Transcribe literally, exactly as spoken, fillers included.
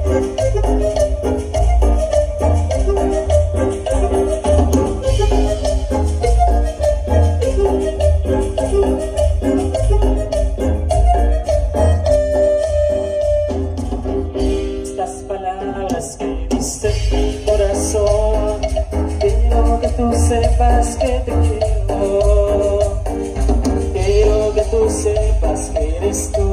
Estas palabras que diste mi corazón, quiero que tú sepas que te quiero, quiero que tú sepas que eres tú.